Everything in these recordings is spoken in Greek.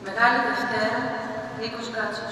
Μεγάλη Δευτέρα, Νίκος Γκάτσος.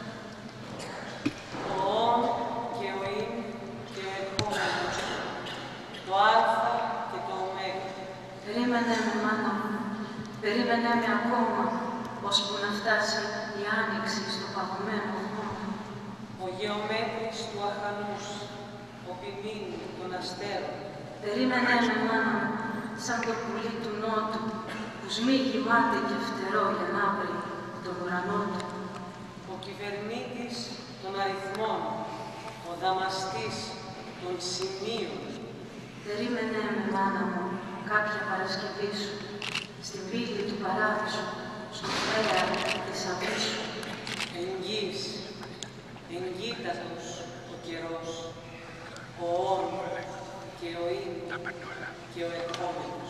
Το «ον» και ο «ειν» και ο ερχόμενος, το «α» και το «ω». Περίμενε με, μάνα μου, περίμενε με ακόμα, ώσπου να φτάσει η άνοιξη στο παγωμένο χώμα. Ο γεωμέτρης του αχανούς, ο ποιμήν των αστέρων. Περίμενε με, μάνα μου, σαν το πουλί του νότου, που σμίγει μάτι και φτερό για να βρει τον ουρανό του. Ο κυβερνήτης των αριθμών, ο δαμαστής των σημείων. Περίμενε με, μάνα μου, κάποια Παρασκευή σου, στην πύλη του παράδεισου, στο φρέα της αβύσου. Εγγύης, εγκύτατος ο καιρός, ο «ον» και ο «ειν» και ο ερχόμενος.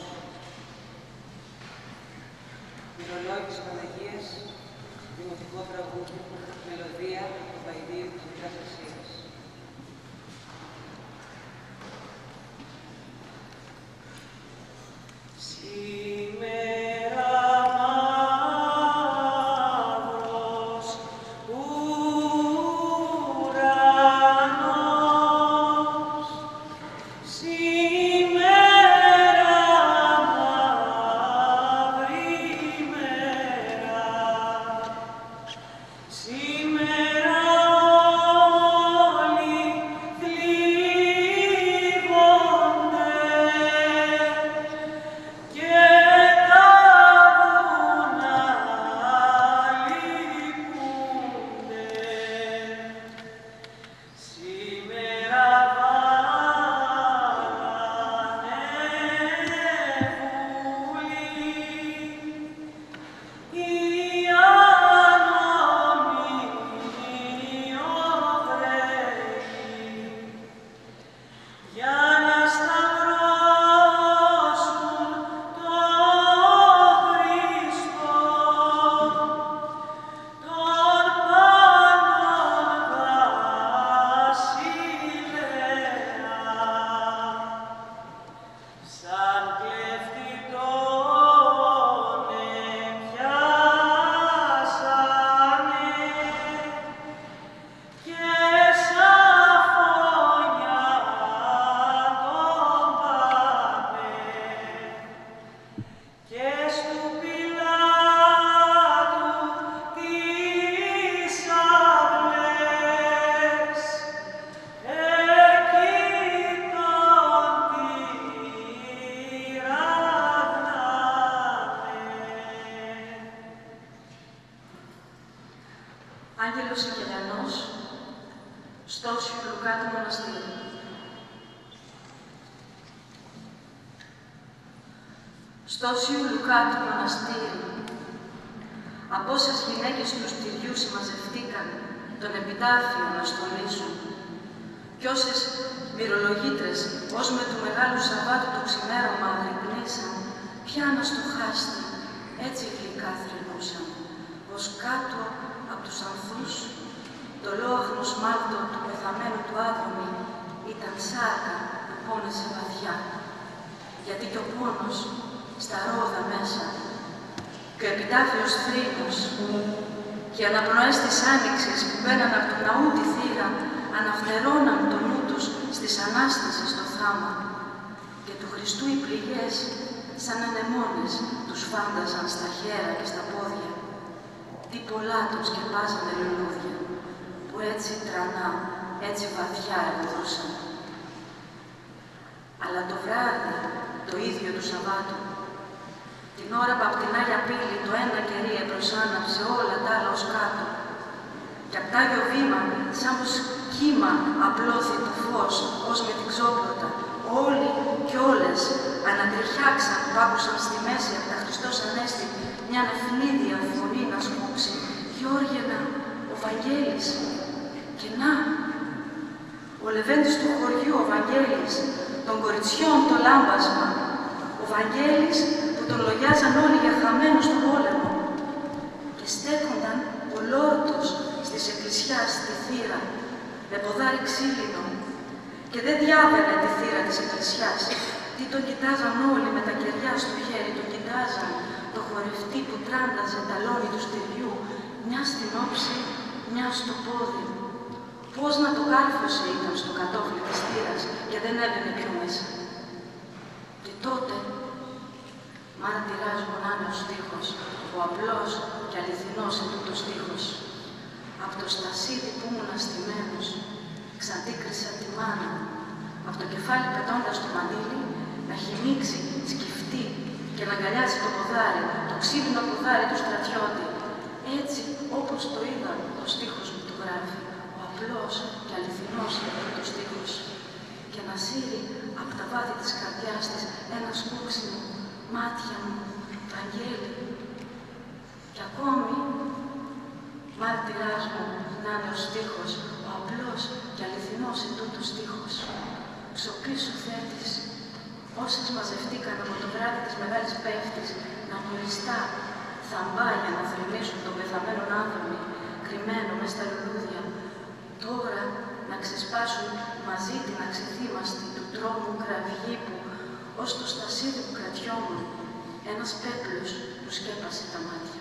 Μυρολόγης Παναγίας, δημοτικό τραγούδι, μελωδία του Παϊδίου της Μικράς Ασίας. Σήμερα μαύρος ουρανός, σήμερα μαύρη μέρα, σήμερα όλοι θλίβονται και τα βουνά λυπούνται. Σήμερα βάλανε βουλή οι άνομοι Οβραίοι για να σταυρώσουν τον Χριστό, τον πάντων βασιλέα. Σαν κλέφτη τον επιάσανε και σαν φωνιά τον πάνε και στου Πιλάτου τις αυλές εκεί τον τυραγνάνε. Άγγελος Αγγελιανός, Στόσιου Λουκά του Μοναστήρου. Στόσιου Λουκά του Μοναστήρου, από όσες γυναίκες του στυριού συμμαζευτήκαν τον επιτάφιο να στολίσουν, κι όσες μυρολογήτρες ως με του Μεγάλου Σαββάτου το ξημέρωμα αγρυπνήσαν, πια να στοχάστη, έτσι γλυκά θρηνούσαν, πως κάτω από τους ανθούς το λόαχνο σμάλτο του πεθαμένου του Άδωνη ήταν σάρκα που πόνεσε βαθιά, γιατί κι ο πόνος στα ρόδα μέσα και ο επιτάφιος θρήνος και οι αναπνοές της άνοιξης που μπαίναν από του ναού τη θύρα αναφτερώναν το νου τους στις Ανάστασης στο θάμα και του Χριστού οι πληγές σαν ανεμόνες τους φάνταζαν στα χέρα και στα πόδια. Τι πολλά τους σκεπάζανε λουλούδια που έτσι τρανά, έτσι βαθιά ελουδούσαν. Αλλά το βράδυ, το ίδιο του Σαββάτου, την ώρα που απ' την Άγια Πύλη το ένα κερί επροσάναψε όλα τα άλλα ως κάτω και απ' τ' Άγιο Βήμα, σαν πως κύμα απλώθη το φως, ως με την ξόπλωτα, όλοι κι όλες ανατριχιάξαν που άκουσαν στη μέση απ' τα Χριστός Ανέστη μια ευνίδια φωνή να σκούξει «Γιώργενα, ο Βαγγέλης». Και να, ο λεβέντης του χωριού, ο Βαγγέλης, των κοριτσιών το λάμπασμα, ο Βαγγέλης που τον λογιάζαν όλοι για χαμένο στον πόλεμο και στέκονταν ολόρτος στις εκκλησιάς στη θύρα με ποδάρι ξύλινο και δεν διάβαινε τη θύρα της εκκλησιάς. Τι τον κοιτάζαν όλοι με τα κεριά στο χέρι, τον κοιτάζαν, το χορευτή που τράνταζε τα λόνι του στυριού, μια στην όψη, μια στο πόδι. Πώς να το κάρφωσε ήταν στο κατόφλι της θύρας και δεν έμπαινε πιο μέσα. Και τότε, μάρτυρας μου να είναι ο στίχος, ο απλός και αληθινός ετούτος στίχος. Απ' το στασίδι που ήμουν αστημένος, ξαντίκρισα τη μάνα, απ' το κεφάλι πετώντας το μαντίλι, να χυμίξει, σκυφτεί και να αγκαλιάσει το ποδάρι, το ξύλινο ποδάρι του στρατιώτη. Έτσι, όπως το είδα, ο στίχος μου του γράφει, ο απλός και αληθινός ετούτος στίχος. Και να σύρει απ' τα βάθη της καρδιάς της ένα σκούξιμο, μάτια μου, Βαγγέλη. Και ακόμη, μάρτυράς μου να είναι ο στίχος, ο απλός και αληθινός ετούτος στίχος. Ξοπίσω θέτης, όσες μαζευτήκαν από το βράδυ της Μεγάλης Πέφτης, να μολυστά, θαμπά για να θρηνήσουν τον πεθαμένο άνθρωπο, κρυμμένο μες στα λουλούδια, τώρα να ξεσπάσουν μαζί την αξιθήμαστη του τρόμου κραυγή που, ως το στασίδι που κρατιόμουν, ένας πέπλος του σκέπασε τα μάτια.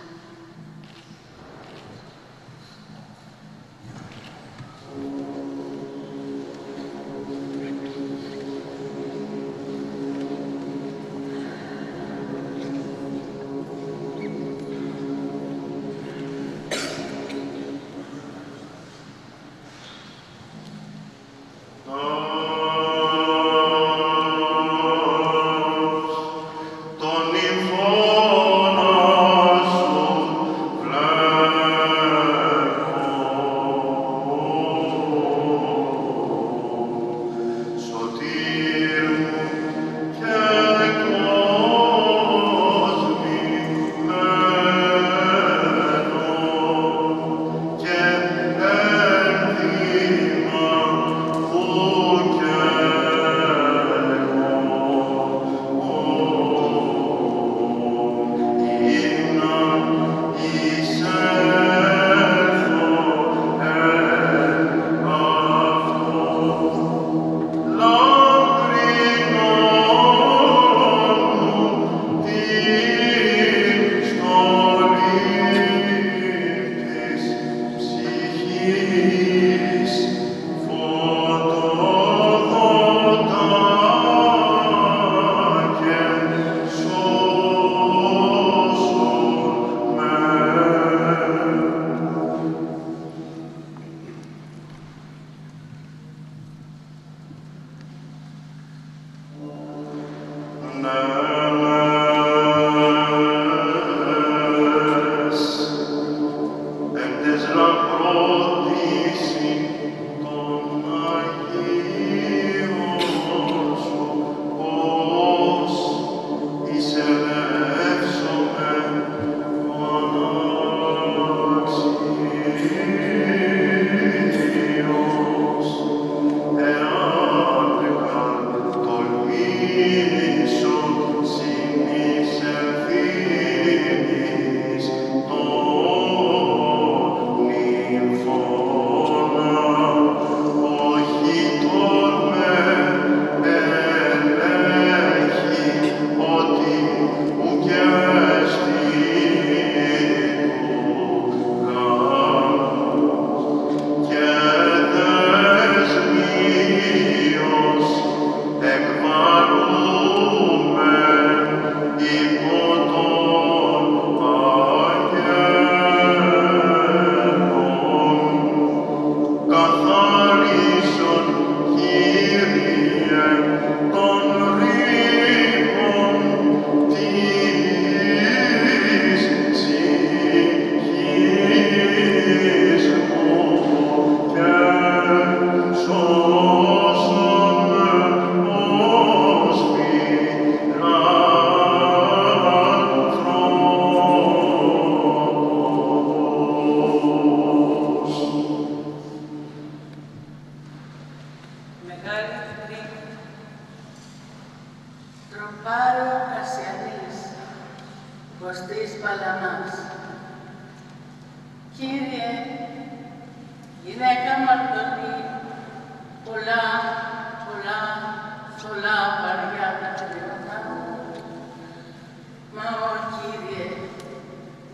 Μα ο Κύριε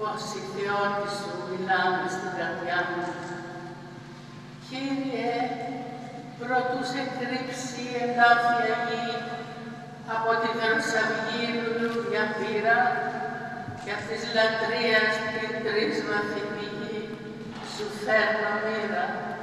πως οι θεότης σου μιλάνε στην καρδιά μου. Κύριε, προτού σε κρύψει η εντάφια γη, από τη δροσαυγή λουλούδια πήρα, και απ' της λατρείας την τρίσβαθη πηγή σου φέρνω μοίρα.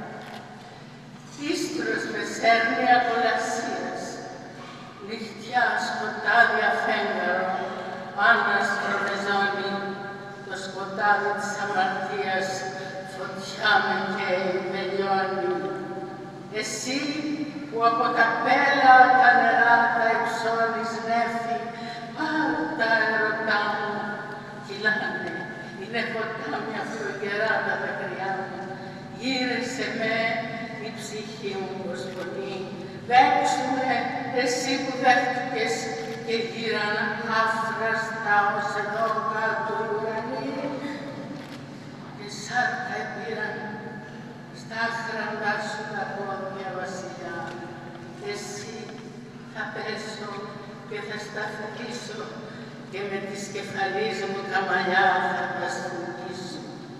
Ίστρος με σέρνει ακολασίας, νυχτιά σκοτάδια φέγγαρο, άναστρο με ζώνη, το σκοτάδι της αμαρτίας, φωτιά με καίει, με λιώνει. Εσύ που από τα πέλα τα νερά τα υψώνεις νέφη, πάντα ερωτά μου κυλάνε, είναι ποτάμια φλογερά τα δακρυά μου. Γύρεσε με, η ψυχή μου προσφωνεί, δέξου με, εσύ που δέχτηκες και γύραν άφραστα ως εδώ κάτω οι ουρανοί. Και σάρκα επήραν στα άχραντά σου τα πόδια, βασιλιά. Εσύ θα πέσω και θα σταθερήσω και με της κεφαλής μου τα μαλλιά θα τα στουγίσω.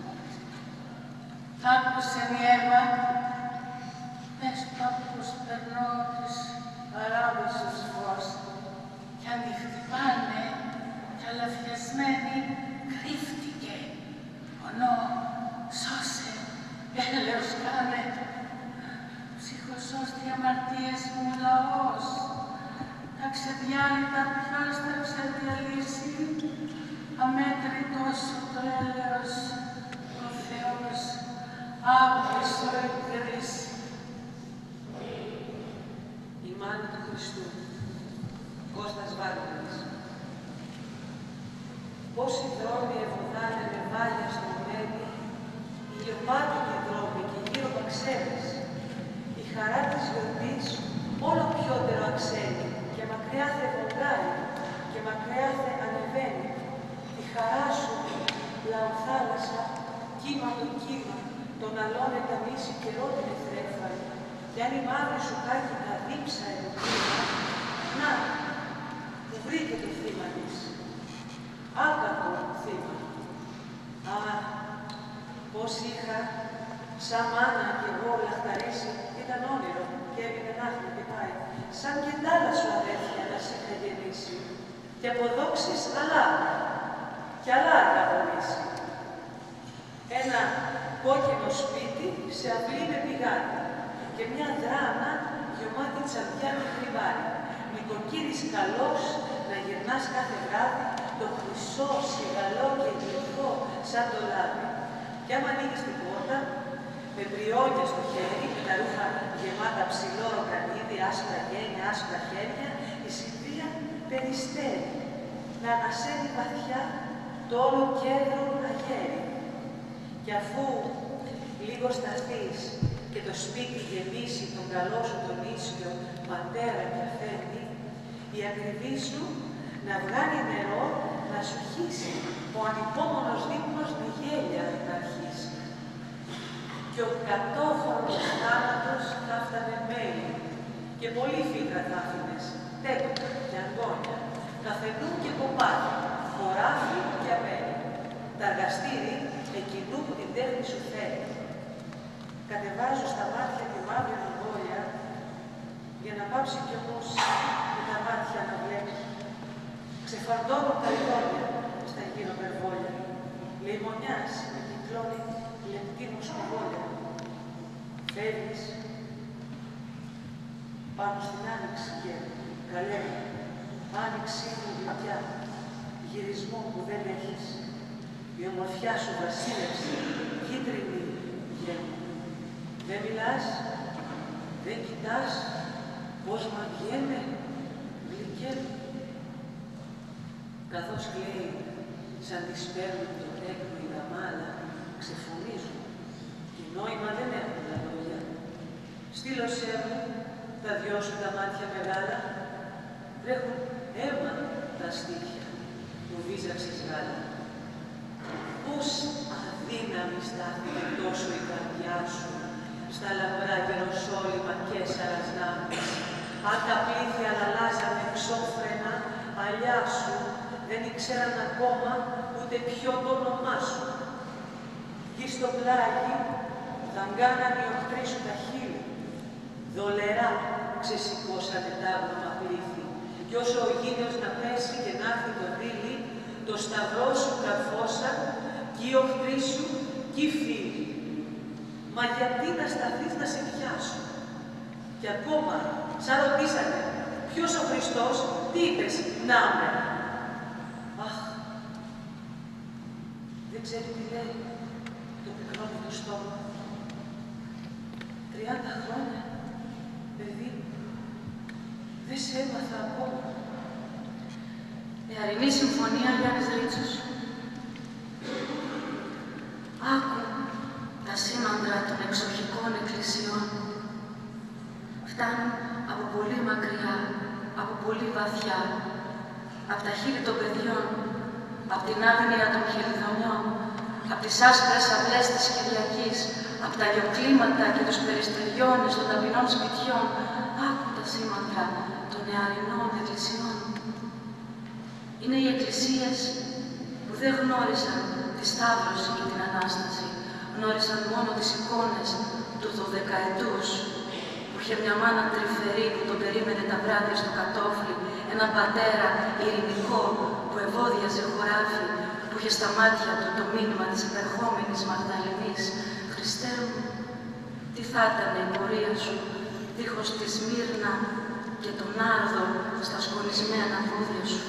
Άκουσε η Εύα, πες πως περνώ της παράδεισος φως κι αν τη χτυπάνε καλαφιασμένη κρύφτηκε. Πονώ, σώσε, έλεος κάνε. Ψυχοσώστη αμαρτίες μου λαός, τα ξεδιάλυτα ποιος θα ξεδιαλύσει, αμέτρητος σου το έλεος, ο Θεός, άβγησο η κρίση. Η μάνα του Χριστού, Κώστας Βάρκας. Πόσοι δρόμοι ευωδάνε με βάλια στο μέλι, ηλιοπάτικοι δρόμοι και γύρω παξέρες. Η χαρά της γιορτής όλο πιότερο αξένει και μακριά θε βογγάρει και μακριά θε ανεβαίνει. Η χαρά σου, λαοθάλασσα, κύμα το κύμα, τον αλώνε τα μίση καιρό την εθρέφαλη. Κι αν η μαύρη σου κάκι τα δίψα ερωτήμα, να, που βρήκε το θύμα της. Άκακο θύμα. Α, πώς είχα, σαν μάνα κι εγώ λαχταρίσει, ήταν όνειρο και έμεινε να'χνη και πάει. Σαν και τ' άλλα σου αδέρφια να σε είχα γεννήσει. Και αποδόξεις άλλα, κι άλλα αγωνίσει. Ένα κόκκινο σπίτι σε αυλή με πηγάδι και μια δράμα γεμάτη τσαντιά και κρυβάρι. Νοικοκύρης καλός να γυρνάς κάθε βράδυ, το χρυσό, σιγαλό και γλυκό σαν το λάδι. Κι άμα ανοίγεις την πόρτα, με πριόνια στο χέρι, με τα ρούχα γεμάτα ψηλό ροκανίδι, άσπρα γένια, άσπρα χέρια, η Σιλβία περιστέρι, να ανασένει βαθιά το όλο κέντρο αγέρι. Κι αφού λίγο σταθείς και το σπίτι γεμίσει τον καλό σου τον ίσιο, πατέρα και αφέντη, η ακριβή σου να βγάλει νερό να σου χύσει, ο ανυπόμονος δείπνος με γέλια να αρχίσει. Και ο κατόφωνος θάνατος θα φτανε μέλη και πολύ φύγρα θα άφηνες, τέκνα και αγκόνια, καθενού και κομμάτι, χωράφι και αμένη. Τα εργαστήρι εκείνου που την τέχνη σου θέλει. Κατεβάζω στα μάτια τη μαύρη αμβόλια για να πάψει κι όμως με τα μάτια να βλέπει. Ξεφαντώνω τα ειδόνια στα γύρω περβόλια. Λιμονιάς με κυκλώνει λεπτή μου σκουβόλια. Φεύγεις πάνω στην άνοιξη και καλέ, άνοιξή μου γλυκιά, γυρισμό που δεν έχεις. Η ομορφιά σου βασίλευσε, κίτρινη γέμου. Δεν μιλάς, δεν κοιτάς, πώς μ' αγγένε, γλυκένε. Καθώς κλαίει, σαν τις παίρνουν το τέκνο η δαμάλα, ξεφωνίζουν και νόημα δεν έχουν τα λόγια. Στείλωσέ μου τα δυο σου τα μάτια μεγάλα, τρέχουν αίμα τα στήθια που βίζαξες γάλα. Πώς αδύναμη στάθηκε τόσο η καρδιά σου στα λαμπρά γεροσόλυμα και σαρασνάμεις. Αν τα πλήθη αλλάζανε εξώφρενα, αλιά σου δεν ήξεραν ακόμα ούτε ποιο το όνομά σου. Γη στο πλάγι, δαγκάναν οι οχτροί σου τα χείλη. Δολερά ξεσηκώσανε τα άβνομα πλήθη. Κι όσο ο γήνιος να πέσει και να έρθει το δίλη, το σταυρό σου καρφώσαν κι οι οχτροί σου κι οι φίλοι. Μα γιατί να σταθείς να σε πιάσουν? Και ακόμα, σαν ρωτήσανε, ποιος ο Χριστός, τι είπες, να με. Αχ, δεν ξέρει τι λέει το πικρό μου το στόμα. 30 χρόνια, παιδί, δεν σε έμαθα ακόμα. Εαρινή Συμφωνία, Γιάννης Ρίτσος. Άκου τα σήμαντρα των εξοχικών εκκλησιών. Φτάνουν από πολύ μακριά, από πολύ βαθιά, από τα χείλη των παιδιών, από την άγνοια των χελιδονιών, από τις άσπρες αυλές της Κυριακής, από τα λιοκλίματα και τους περιστεριώνες των ταπεινών σπιτιών. Άκου τα σήμαντρα των νεαρινών εκκλησιών. Είναι οι εκκλησίες που δεν γνώρισαν τη Σταύρωση και την Ανάσταση. Γνώρισαν μόνο τις εικόνες του 12ετούς, που είχε μια μάνα τρυφερή που τον περίμενε τα βράδια στο κατόφλι, έναν πατέρα ειρηνικό που ευώδιαζε χωράφι, που είχε στα μάτια του το μήνυμα της επερχόμενης Μαγδαληνής. Χριστέ μου, τι θα ήταν η πορεία σου, δίχως τη Σμύρνα και τον Άρδο στα σκονισμένα πόδια σου.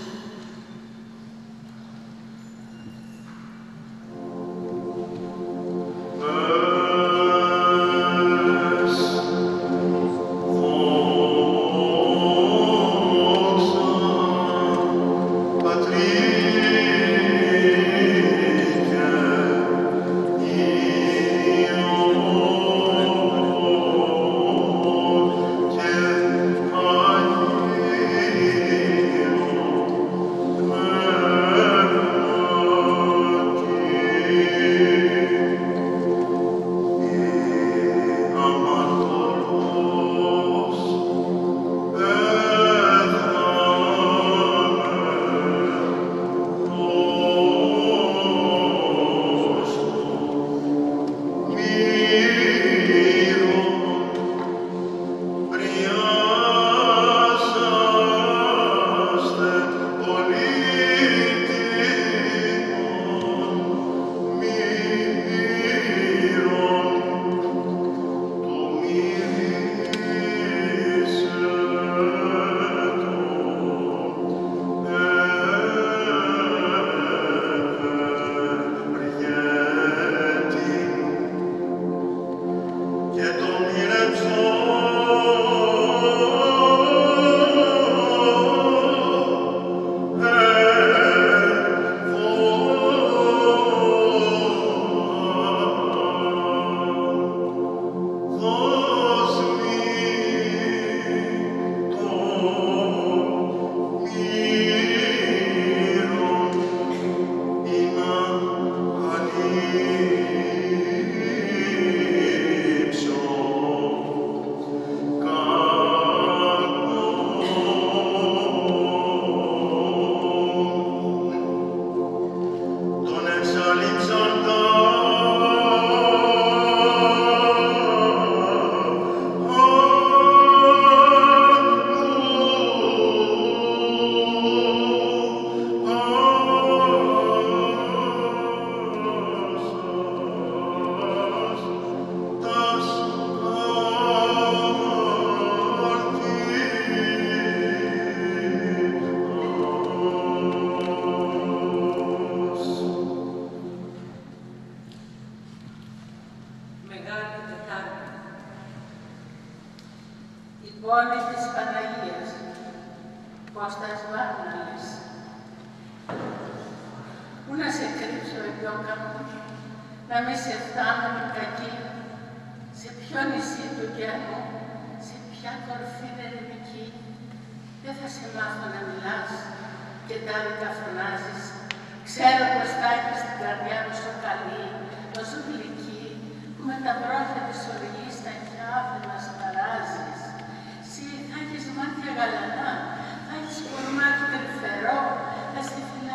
Μάτια γαλανά, θα έχεις κορμάκι τρυφερό, θα στη φυλά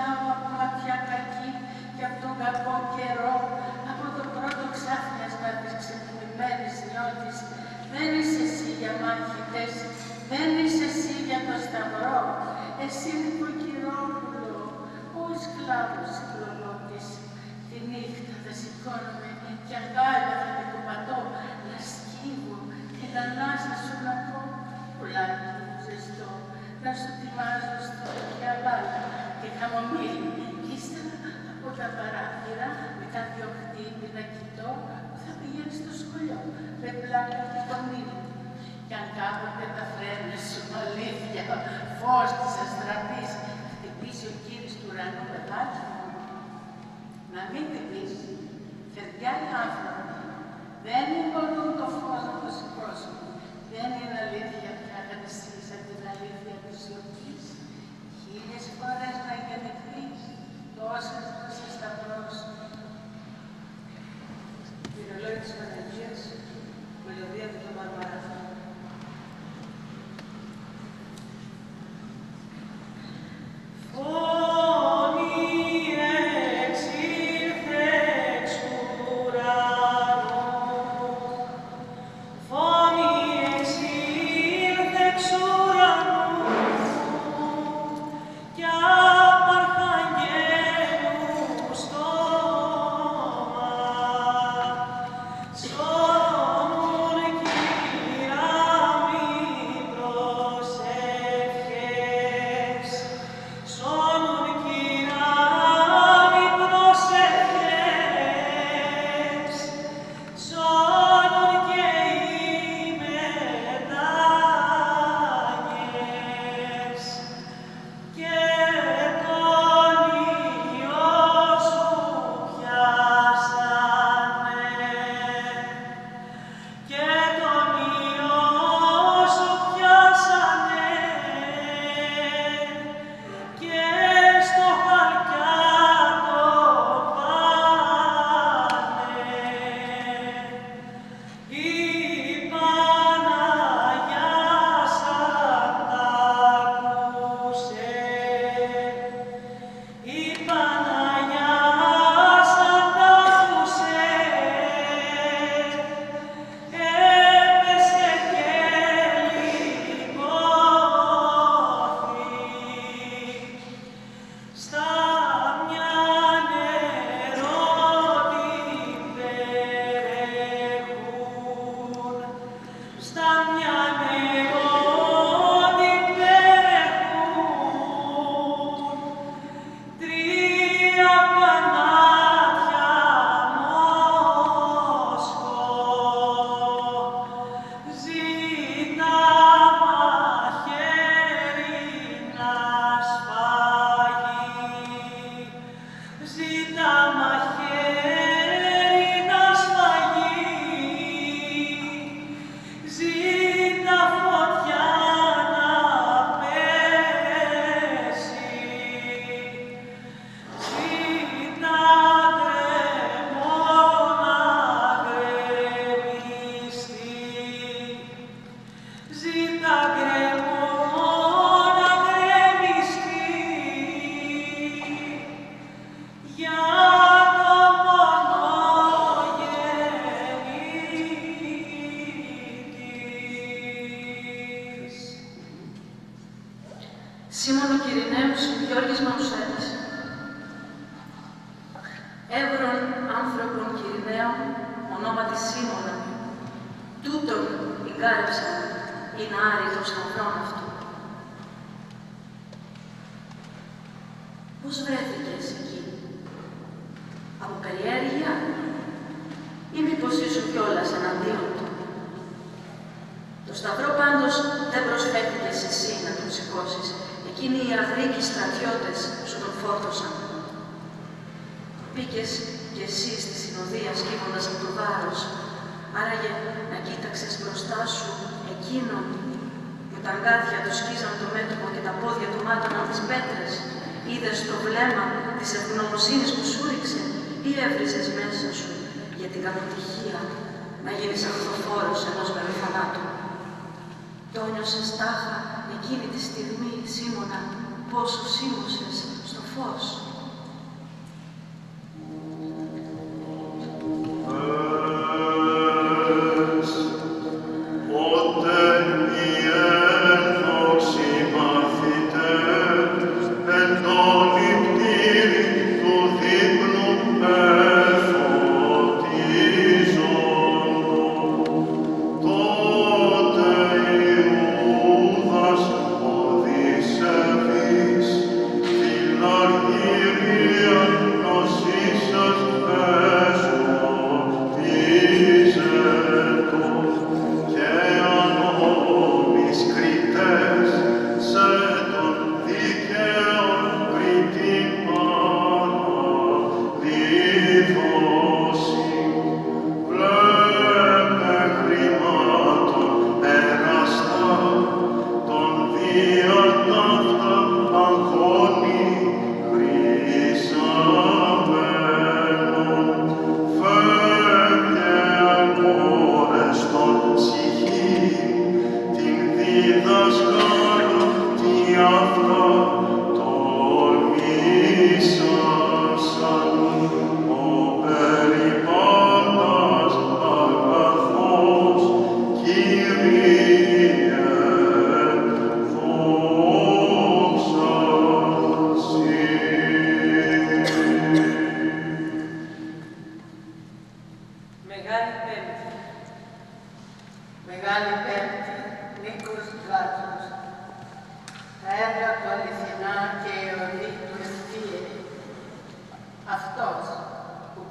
γάμος συγκλονότης. Τη νύχτα θα σηκώνομαι κι αγκάλια θα την κουπατώ, να σκύβω και τα ανάσα σου να πω. Πουλάκι μου ζεστό, να σου ετοιμάζω στροφιά μπάλα και χαμομήλι. Κι ύστερα από τα παράθυρα με κάποιο χτύπη να κοιτώ που θα πηγαίνει στο σχολείο με πλάκα και κονίλι. Κι αν κάποτε τα φρένα σου αλήθεια, φως της αστραπής, χτυπήσει ο κύριος του ουρανού παιδάκι μου, να μην την πεις, παιδιά οι άνθρωποι, δεν μπορούν το φως να το σηκώσουν. Δεν είναι αλήθεια πια κανείς από την αλήθεια της σιωπής. 1000 φορές να γεννηθείς, τόσες να σε σταυρώσει. Πυρολόγη της Παναγίας, μελωδία του το Μαρμαρά. Σίμωνο Κυριναίος, Γιώργης Μανουσάκης. Εύρων άνθρωπον Κυριναίων, ονόματι Σίμωνα, τούτον εγκάρεψαν, είναι άρρητος σταυρών αυτού. Πώς βρέθηκες εκεί, από περιέργεια ή μήπως ήσουν κιόλας εναντίον του? Το σταυρό πάντως δεν προσφέρθηκες εσύ να τον σηκώσεις. Εκείνοι οι αγρίκοι στρατιώτες σου τον φόρτωσαν. Μπήκες κι εσύ στη συνοδεία σκύβοντας από το βάρος. Άραγε να κοίταξες μπροστά σου εκείνον που τα αγκάθια του σκίζαν το μέτωπο και τα πόδια του μάτωναν τις πέτρες. Είδες το βλέμμα της ευγνωμοσύνης που σου ρίξε ή έβριζες μέσα σου για την κακοτυχία να γίνεις αυτοφόρος ενός μεροφανάτου. Το νιώσες τάχα εκείνη τη στιγμή, Σίμωνα, πόσο σίμωσες στο φως. Εν το νηπτήρι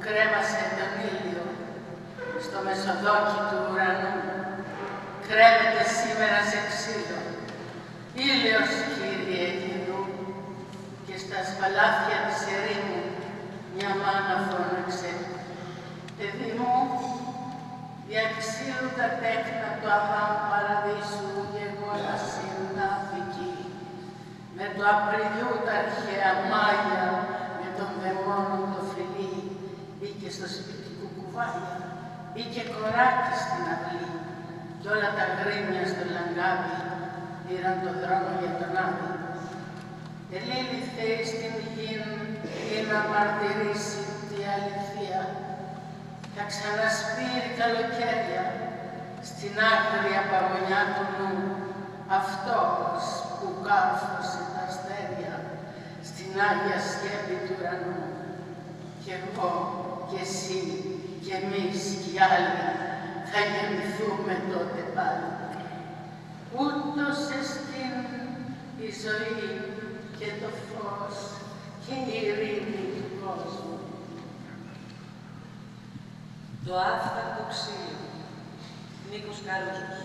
κρέμασε τον ήλιο στο μεσοδόκι του ουρανού. Κρέμεται σήμερα σε ξύλο. Ήλιος, Κύριε, γυρού, και στα σπαλάθια της ερήμου μια μάνα φώναξε. Παιδί μου, δια ξύλου τα τέκνα του Αδάμ παραδείσου και εγώ να συνάφικη. Με το Απριλιού τα αρχαία μάγια, με τον δαιμόνων το φιλί, μπήκε στο σπίτι κουκουβάλια, μπήκε κοράκι στην αυλή, κι όλα τα γρήμια στο λαγκάδι πήραν τον δρόμο για τον Άδη. Ελίλη Θεή στην γην ή να μαρτυρήσει τη αληθεία. Θα ξανασπείρει καλοκαίρια στην άγρια παγωνιά του νου, αυτός που κάρφωσε τα αστέρια στην Άγια Σκέπη του ουρανού. Κι εγώ κι εσύ κι εμείς κι οι άλλοι θα γεννηθούμε τότε πάλι. Ούτως εστίν η ζωή και το φως και η ειρήνη του κόσμου. Το άφθαρτο ξύλο, Νίκος Καρούζος.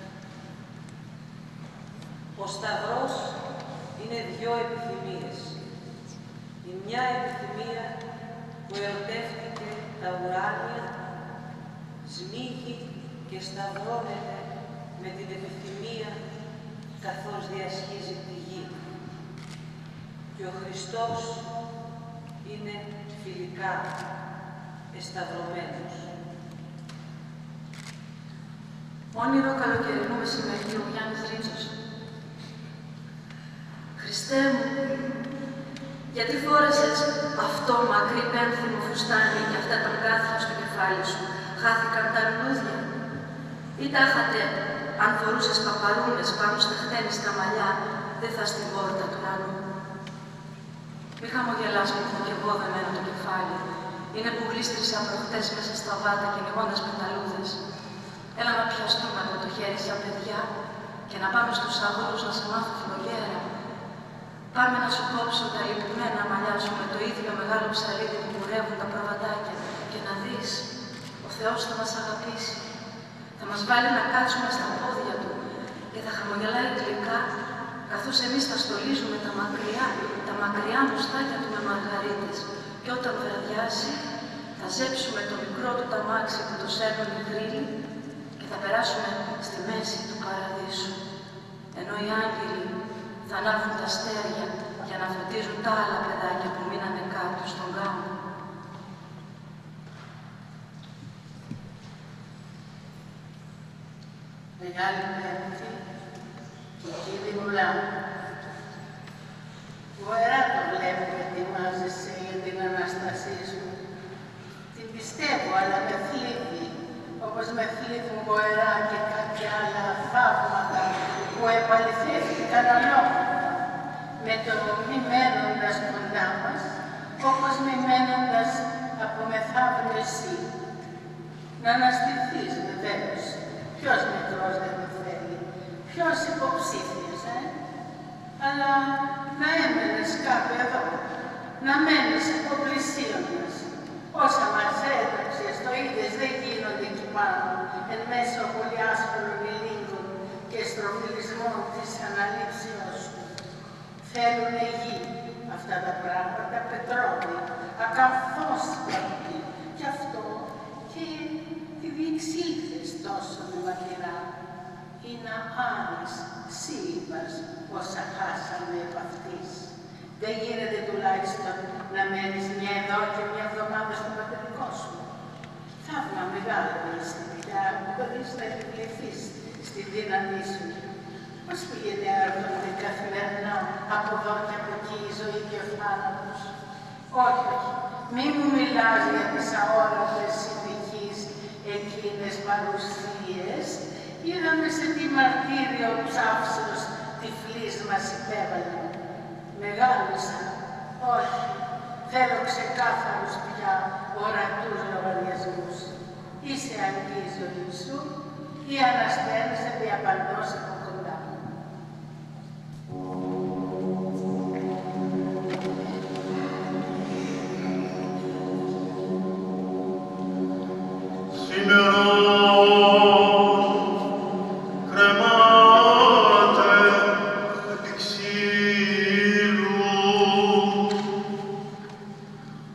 Ο σταυρός είναι δυο επιθυμίες. Η μια επιθυμία που ερωτεύτηκε τα ουράνια, σμίγει και σταυρώνεται με την επιθυμία καθώς διασχίζει τη γη. Και ο Χριστός είναι φιλικά εσταυρωμένος. Όνειρο καλοκαιρινού μεσημεριού, Γιάννης Ρίτσος. Χριστέ μου, γιατί φόρεσες αυτό μακρύ πένθυμο φουστάνι και αυτά τα γκάθια στο κεφάλι σου, χάθηκαν τα λουλούδια. Ή τάχατε, αν φορούσες παπαρούνες πάνω στα χτένιστα μαλλιά, δεν θα στην πόρτα του ουρανού. Μη χαμογελάς που έχω κι εγώ δεμένο το κεφάλι. Είναι που γλίστρισα προχτές μέσα στα βάτα κυνηγώντας πεταλούδες. Έλα να πιαστούμε από το χέρι σαν παιδιά και να πάμε στους αγρούς να σε μάθω φλογέρα. Πάμε να σου κόψω τα λυπημένα μαλλιά σου με το ίδιο μεγάλο ψαλίδι που κουρεύουν τα προβατάκια και να δεις, ο Θεός θα μας αγαπήσει. Θα μας βάλει να κάτσουμε στα πόδια Του και θα χαμογελάει γλυκά καθώς εμείς θα στολίζουμε τα μακριά μουστάκια Του με μαργαρίτες και όταν βραδιάσει θα ζέψουμε το μικρό Του ταμάξι που το σέρνουν οι γρύλοι και θα περάσουμε στη μέση του παραδείσου. Ενώ οι άγγελοι θα ανάβουν τα αστέρια για να φωτίζουν τα άλλα παιδάκια που μείνανε κάτω στον γάμο. Μεγάλη Πέμπτη και κύριε Μουλά. Γοερά το βλέπω και ετοιμάζεσαι για την Ανάστασή σου. Την πιστεύω, αλλά με θλίβει, όπως με θλίβουν γοερά και κάποια άλλα θαύματα που επαληθεύτηκαν αλόκοτα, με το μη μένοντας κοντά μας, όπως μη μένοντας από μεθαύριο εσύ. Να αναστηθείς βεβαίως. Ποιος μικρός δεν το θέλει, ποιος υποψήφιος, αλλά να έμενες κάπου εδώ, να μένεις υποπλησίοντας. Όσα μας έταξες, το είδες, δεν γίνονται εκεί πάνω, εν μέσω πολύ άσπρων ηλίγκων και στροφιλισμών της αναλήψεως σου. Θέλουνε γη αυτά τα πράγματα, πετρόλαιο, ακαθώς πρέπει, κι αυτό και τη διεξήλθες τόσο με μακριά. Είναι άνης, σύμπας, όσα χάσαμε επ' αυτής. Δεν γίνεται τουλάχιστον να μένεις μια εδώ και μια εβδομάδα στο πατρικό σου. Θαύμα μεγάλο είσαι, πια μπορείς να επιβληθείς στη δύναμή σου. Πώς πήγαινε άρτονται καθημερινά από εδώ και από εκεί η ζωή και ο θάνατος. Όχι, μη μου μιλάς για τις αόρατες συνεχείς εκείνες παρουσίες. Είδαμε σε τι μαρτύριο ψάυσεως τυφλής μας υπέβαλε. Μεγάλωσα. Όχι, θέλω ξεκάθαρους πια ορατούς λογαριασμούς. Είσαι αγκή η ζωή σου ή ανασταίνεσαι διαπαντός από κοντά.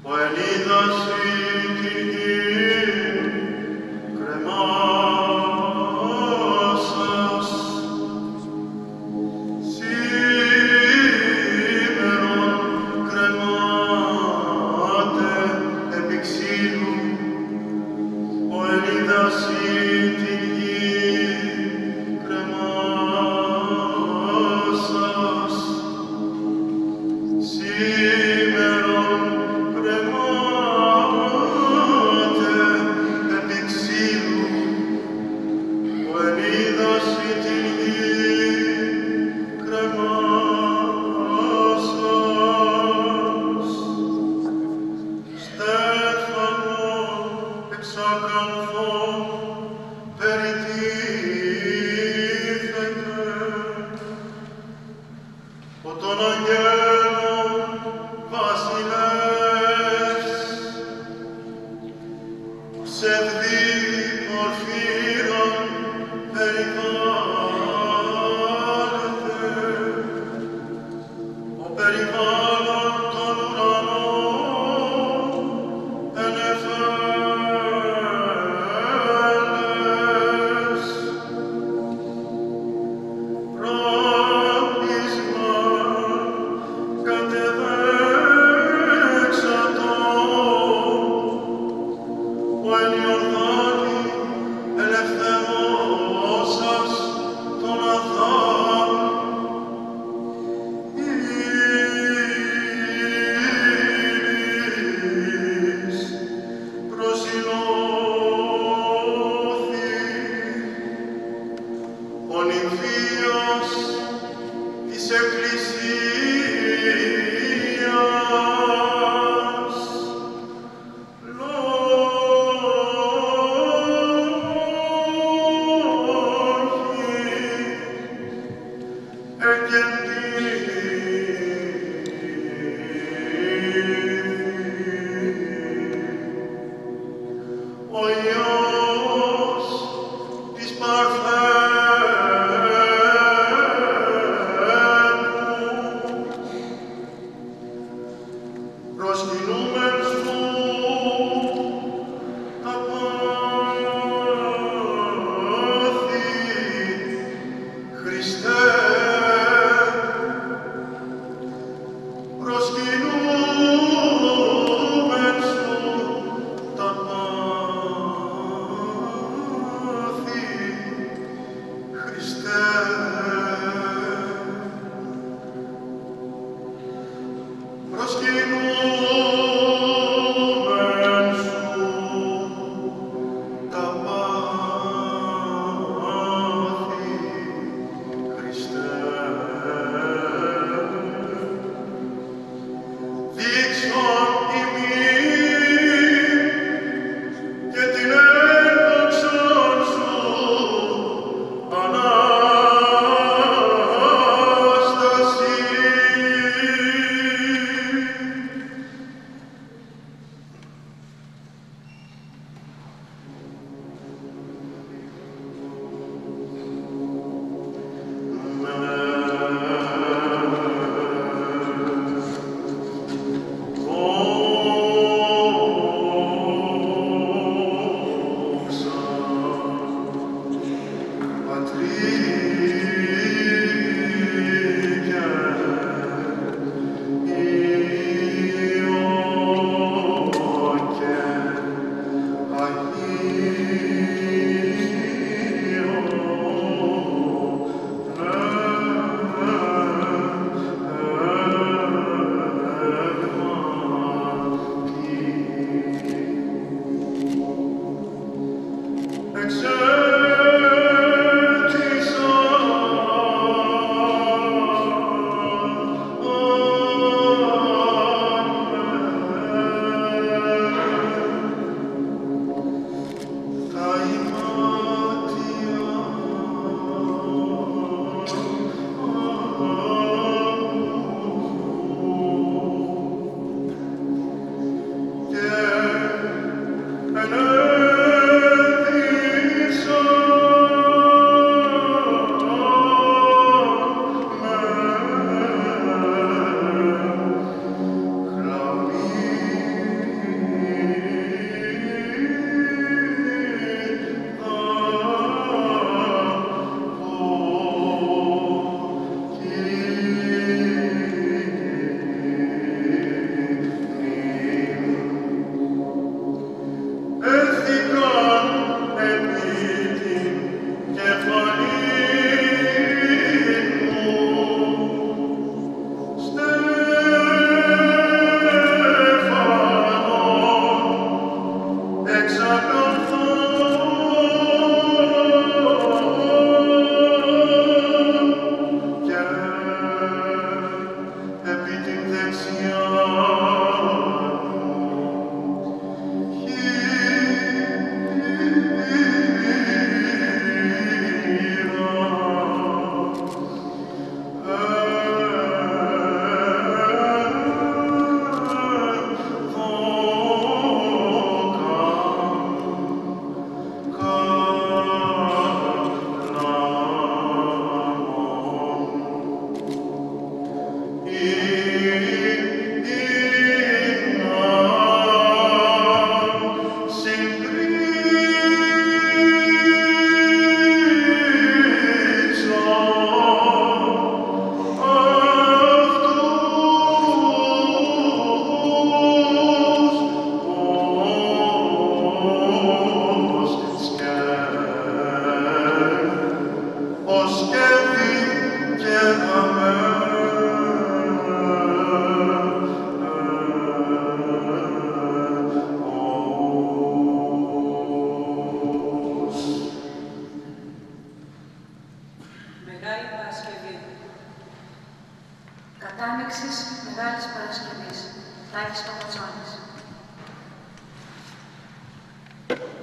Προσκυνούμε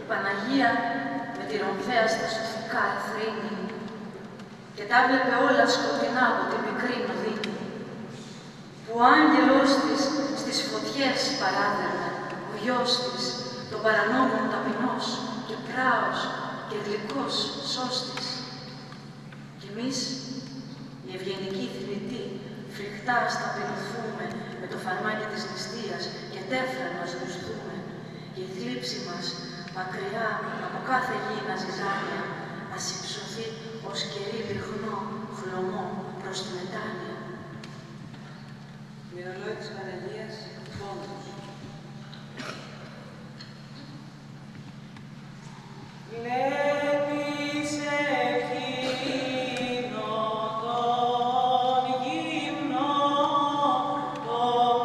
η Παναγία με τη ρομφαία στα σοφικά εθρήνη και τα βλέπε όλα σκοτεινά από την πικρή Νοδίνη, που ο άγγελός της στις φωτιές παράδερνε, ο γιος της, τον παρανόμων ταπεινός και πράος και γλυκός σώστης. Κι εμείς, οι ευγενικοί θνητοί, φρικτά σταπεινωθούμε με το φαρμάκι της νηστείας και τέφρα να ζουστούμε, και η θλίψη μας, μακριά από κάθε γήινα ζυζάνια, ας υψωθεί ως κερί λιχνό χλωμό προς τη μετάνοια. Μυρολόι της Παναγίας, πόντος. Βλέπεις εκείνο τον γυμνό, τον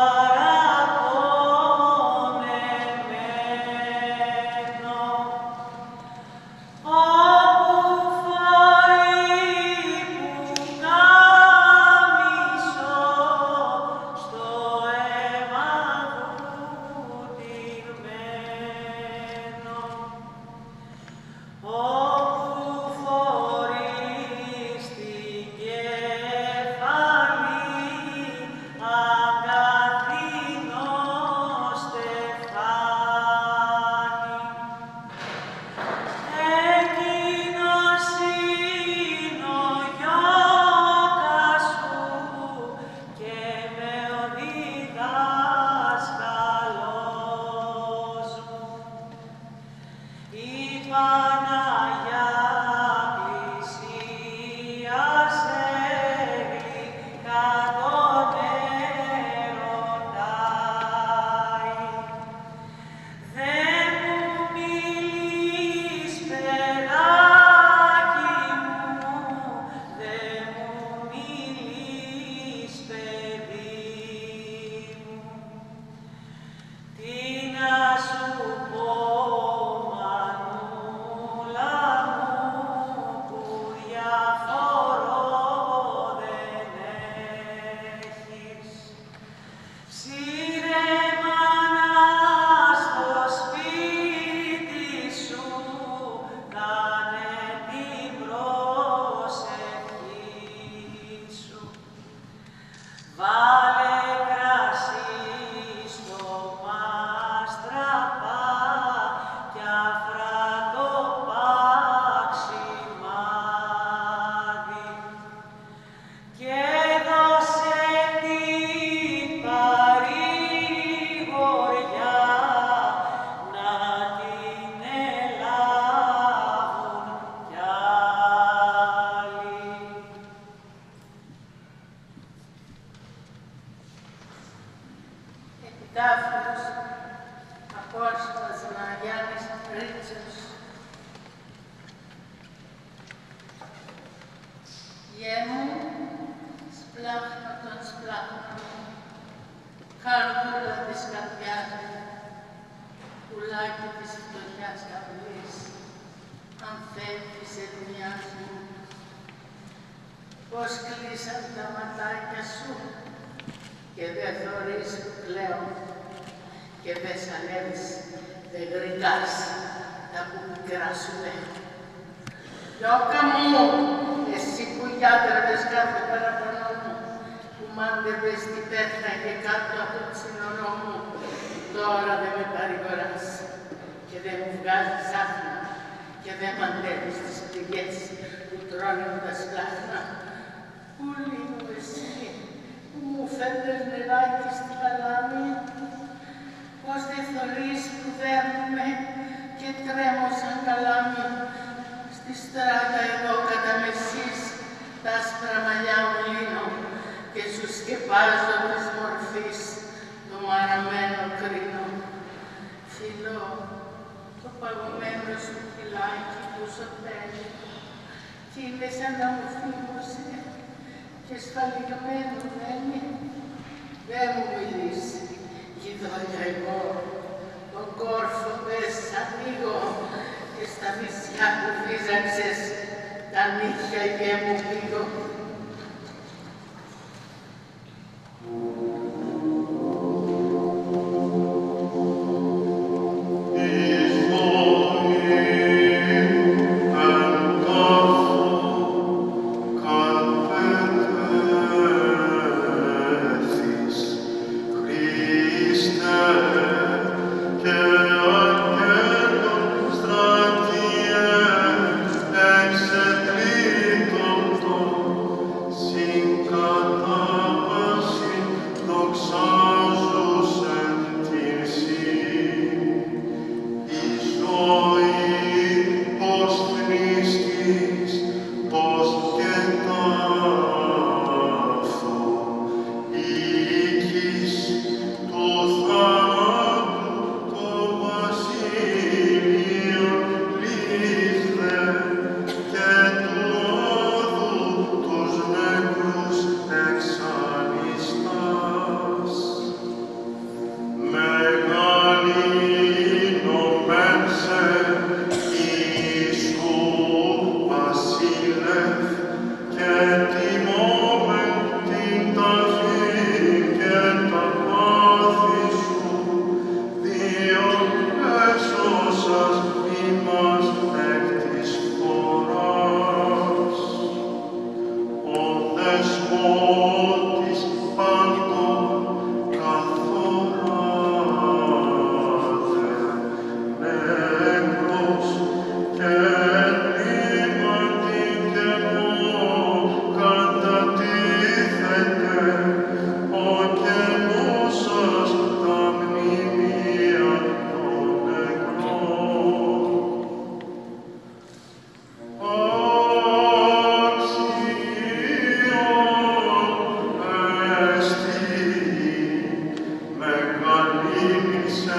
παραπονεμένο, όπου φορεί πουκάμισο στο αίμα βουτυγμένο, όπου φορεί στην κεφαλή αγκαθινό στεφάνι. Εκείνος είναι ο γιώκας σου και με ο διδάσκαλος μου. Η Παναγιά πλησίασε γλυκά τον ερωτάει. Δεν μου μιλείς, παιδάκι μου, δεν μου μιλείς, παιδί μου. Τι να σου πω, μανούλα μου, που διαφορώ δεν έχεις. Σύρε μάνα στο σπίτι σου, κάνε την προσευχή σου. Βάλε κρασί στο μάστραπα κι αφρά το παξιμάδι και δώσε την παρηγοριά να την ελάβουν κι άλλοι. Επιτάφιος Απόστολος Μαριάννης Ρίτσος. Γιέ μου, σπλάχνα των σπλάχνων, καρδούλα της καρδιάς μου, πουλάκι της φτωχιάς καυλής, αν φεύγει σε δουλειάς μου, πως κλείσαν τα ματάκια σου και δεν θωρείς πλέον και δεν σ' ανέβεις, δεν γρικάς τα που μικρά σου λέω. Γιώκα μου, εσύ που γιάτρευες κάθε παραπονό μου, που μάντευες την πέτρα και κάτω από το σύνορό μου, τώρα δεν με παρηγοράς και δεν μου βγάζεις άφνα και δεν μαντεύεις τις πληγές που τρώνε τα σπλάχνα. Πού λίγο εσύ που μου φέρνες νεράκι στη παλάμη, πως δεν θωρείς που δέρνουμε και τρέμω σαν καλάμι. Στη στράτα εδώ κατά μεσής τα άσπρα μαλλιά μου λύνω και σου σκεπάζω της μορφής το μαραμένο κρίνο. Φιλώ το παγωμένο σου φυλάκι που σωπαίνει κι είναι σαν να μου θύμωσε και σφαλιγμένο μένει. Δεν μου μιλήσει, γειτόνια εγώ, τον κόρφο πες ανοίγω και στα νησιά που φύζαξες τα νύχια γε μου πήγω. Ίσως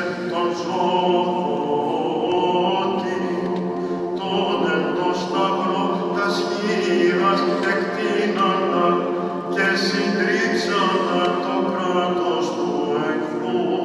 τον ζωδότη, τον εν το σταυρό τας χείρας εκτείνανα και συντρίψανα το κράτος του εχθρού.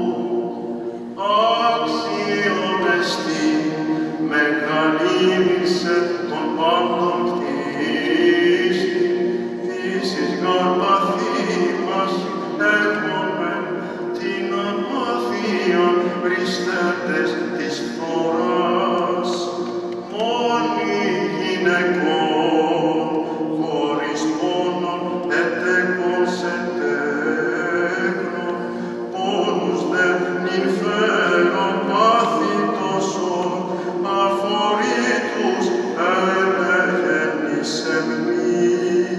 Άξιον εστί μεγαλύνησε των πάντων κτίστη, της εις γαρπαθήμας έχομεν την αμαθίαν πριστέτες της φθοράς. Μόνοι γυναικών χωρίς πόνον ετέκωσε τέκνο, πόνους δε νυμφαίρω πάθη τόσον αφορήτους έλεγεν εις εμνή.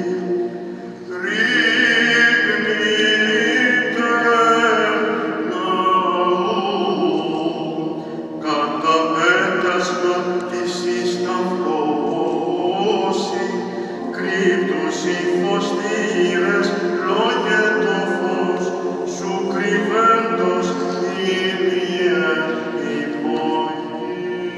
Ρίγνητε ναού καταπέτασμα της εις ταυλώσει, κρύπτους οι φωστήρες λόγε το φως σου κρυβέντος ήλιε υπόγει.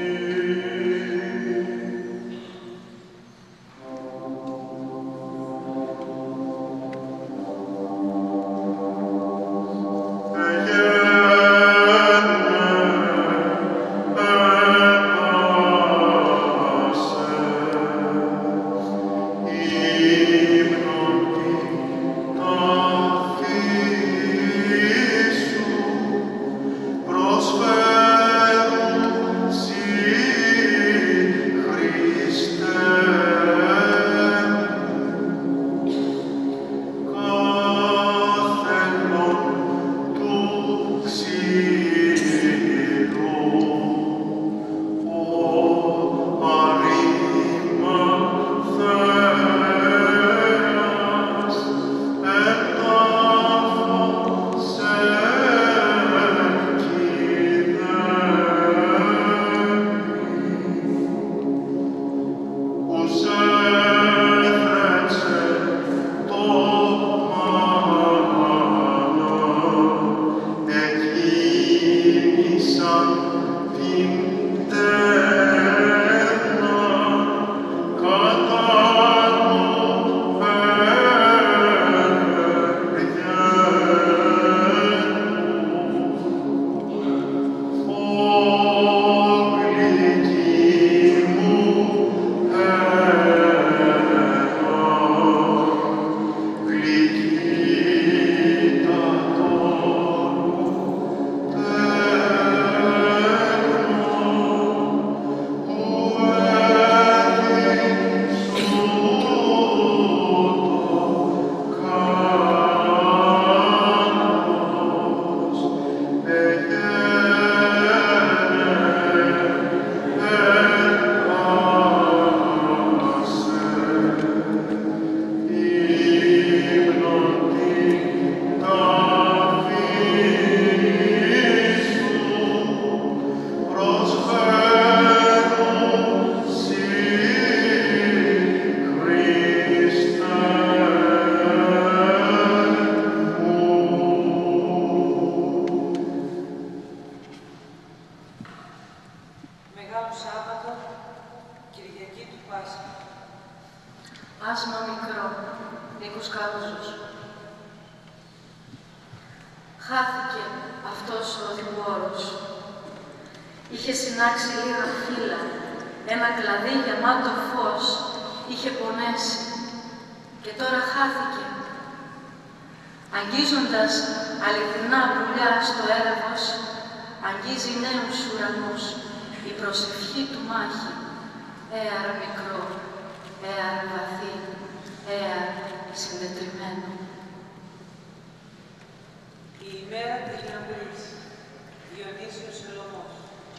Άσμα μικρό, Νίκος Καρούζος. Χάθηκε αυτός ο δημόρος. Είχε συνάξει λίγα φύλλα, ένα κλαδί γεμάτο φως, είχε πονέσει και τώρα χάθηκε. Αγγίζοντας αληθινά πουλιά στο έρευος, αγγίζει νέους ουρανούς, η προσευχή του μάχη. Έαρ μικρό, έαρ βαθύ, έαρ συμμετρημένο. Η ημέρα της λαμπρής, Διονύσιος Σολωμός.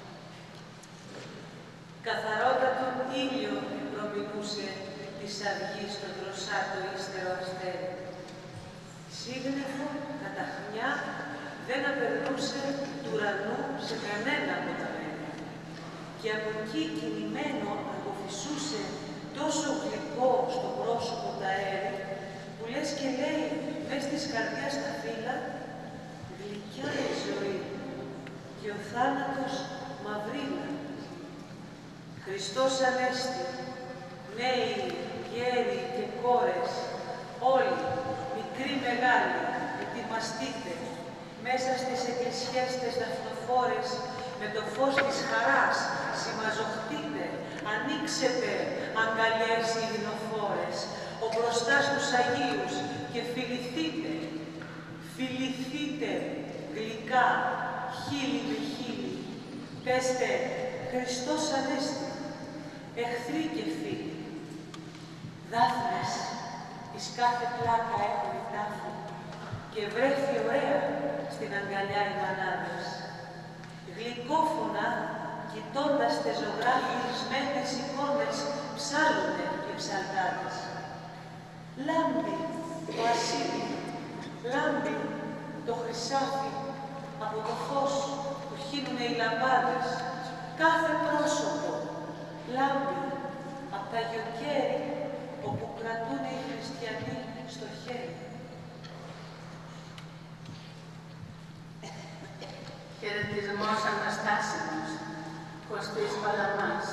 Καθαρότατον ήλιο προμηνούσε της αυγής στο δροσάτο ύστερο αστέρι. Σύγνεφο κατά χνιά δεν απερνούσε του ουρανού σε κανένα από τα μέρη. Και από εκεί κινημένο αποφυσούσε τόσο γλυκό στο πρόσωπο τα αέρι, που λες και λέει μες της καρδιάς τα φύλλα, γλυκιά η ζωή και ο θάνατος μαυρίλα. Χριστός Ανέστη, νέοι, γέροι και κόρες, όλοι, μικροί μεγάλοι, ετοιμαστείτε, μέσα στις εκκλησιές τις δαφνοφόρες, με το φως της χαράς, συμμαζοχτείτε, ανοίξετε αγκαλιές ειρηνοφόρες, ο μπροστά στους Αγίους και φιληθείτε, φιληθείτε γλυκά, χείλη με χείλη, πέστε Χριστός Ανέστη, εχθροί και φίλοι. Δάφνες εις κάθε πλάκα έχουν η τάφη και βρέχει ωραία στην αγκαλιά οι μανάδες. Γλυκόφωνα, κοιτώντας τε ζωγράφισμένες εικόνες, ψάλλονται οι ψαλτάδες. Λάμπει το ασύδι, λάμπει το χρυσάφι, από το φως που χύνουνε οι λαμπάδες, κάθε πρόσωπο λάμπει από τα γιοκέρι όπου κρατούν οι χριστιανοί στο χέρι. Χαιρετισμός Αναστάσιμος, Κωστής Παλαμάς.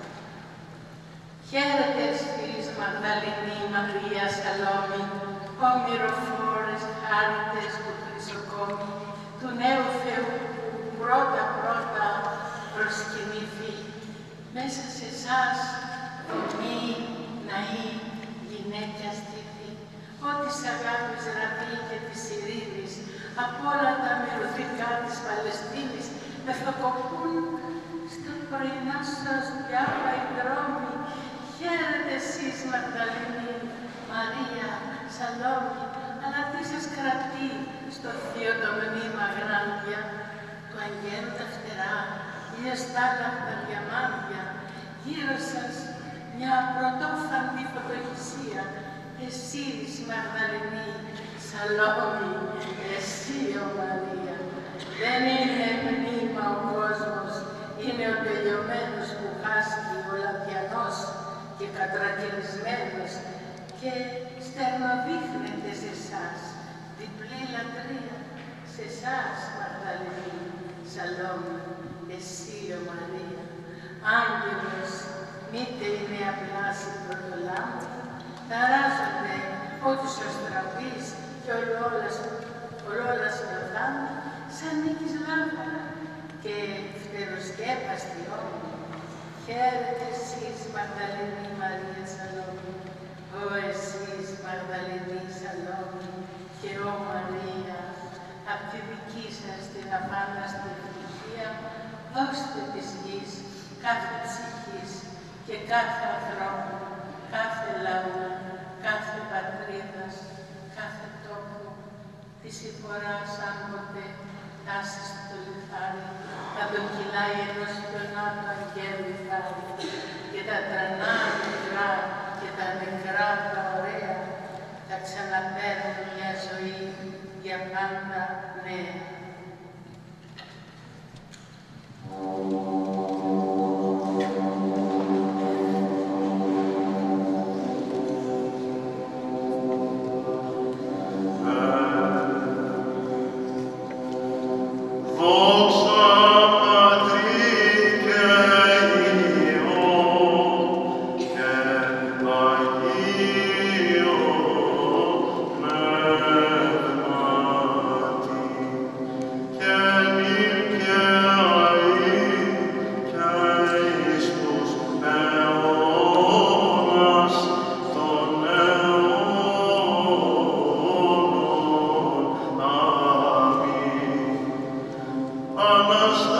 Χαίρετε φίλης Μαγδαληνή, Μαρία, Σαλόμη, ομηροφόρες, χάριτες του χρυσοκόμη, του νέου Θεού που πρώτα προσκυνήθη. Μέσα σε εσάς, δομή, ναή, γυναίκια στήθη, ό,τι σ' αγάπης ραβεί και της ειρήνης, από όλα τα μυρωδικά της Παλαιστίνης, μεθοκοπούν στα πρωινά σας διάφοροι δρόμοι. Χαίρετε εσείς, Μαγδαληνή, Μαρία, Σαλόμη, αλλά τι σας κρατεί στο θείο το μνήμα γράντια, του αγγέλου τα φτερά, ηλιοστάλαχτα διαμάντια, γύρω σας μια πρωτόφαντη φωτογυσία, εσείς, Μαγδαληνή, Σαλόμη, εσύ, ο Μαρία. Δεν είναι μνήμα ο κόσμος, είναι ο τελειωμένος που χάσκει ο λαδιανός και κατρακυλισμένος και στερνοδείχνεται σε εσάς, διπλή λατρεία, σε εσάς, Μαγδαληνή, Σαλόμη, εσύ, ο Μαρία. Άγγελος, μήτε είναι απλά συμπροτολάμπη, ταράζονται ό,τι ο στραβής και ολόλας νιωθάμε, σαν νίκης λάμπαρα και φτεροσκέπαστη όμοι. Χαίρετε εσείς, Μαγδαληνή, Μαρία, Σαλόμη, ο εσείς, Μαγδαληνή, Σαλόμη και ο Μαρία, απ' τη δική σας την αφάνταστη ευτυχία, δώστε της γης κάθε ψυχής και κάθε ανθρώπου, κάθε λαού, κάθε πατρίδας, κάθε τόπο, τη συμφοράς αν ποτέ τάσει στο λιθάρι, θα τον κυλάει ενός πιονάτου αγγέλου χάρη, και τα τρανά μικρά και τα νεκρά τα ωραία, θα ξαναπαίρνουν μια ζωή για πάντα νέα. Αναστάσιμος